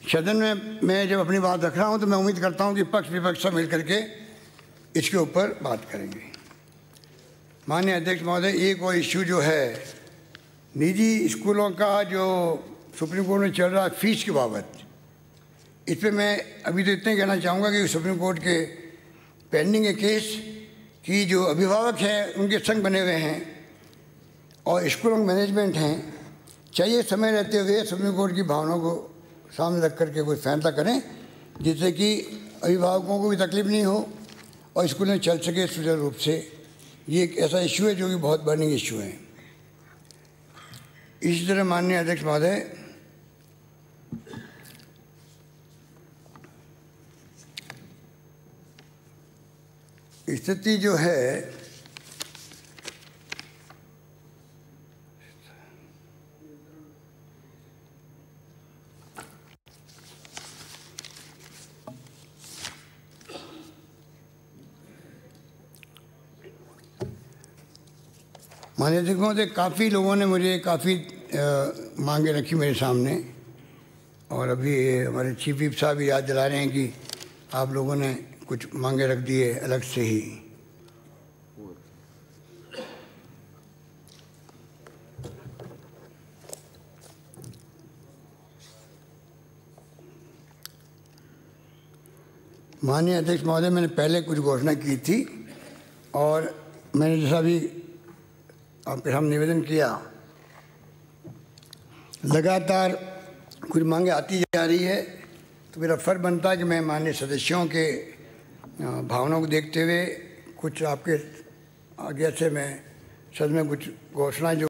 सदन में मैं जब अपनी बात रख रहा हूं तो मैं उम्मीद करता हूं कि पक्ष विपक्ष सब मिल करके इसके ऊपर बात करेंगे। माननीय अध्यक्ष महोदय, एक और इश्यू जो है निजी स्कूलों का जो सुप्रीम कोर्ट में चल रहा है फीस के बाबत, इस पर मैं अभी तो इतना ही कहना चाहूँगा कि सुप्रीम कोर्ट के पेंडिंग है केस कि जो अभिभावक हैं उनके संग बने हुए हैं और स्कूलों के मैनेजमेंट हैं, चाहिए समय रहते हुए सुप्रीम कोर्ट की भावनाओं को सामने रख करके कोई फैसला करें जिससे कि अभिभावकों को भी तकलीफ नहीं हो और स्कूलें चल सके सुचारू रूप से। ये एक ऐसा इश्यू है जो कि बहुत बर्निंग इश्यू है। इसी तरह माननीय अध्यक्ष महोदय, स्थिति जो है माननीय अध्यक्ष महोदय, काफ़ी लोगों ने मुझे काफ़ी मांगे रखी मेरे सामने और अभी हमारे चीफ व्हिप साहब भी याद दिला रहे हैं कि आप लोगों ने कुछ मांगे रख दिए अलग से ही। माननीय अध्यक्ष महोदय, मैंने पहले कुछ घोषणा की थी और मैंने जैसा भी आपके सामने निवेदन किया, लगातार कुछ मांगे आती जा रही है, तो मेरा फर्ज बनता है कि मैं माननीय सदस्यों के भावनाओं को देखते हुए कुछ आपके आगे से मैं सदन में कुछ घोषणाएं जो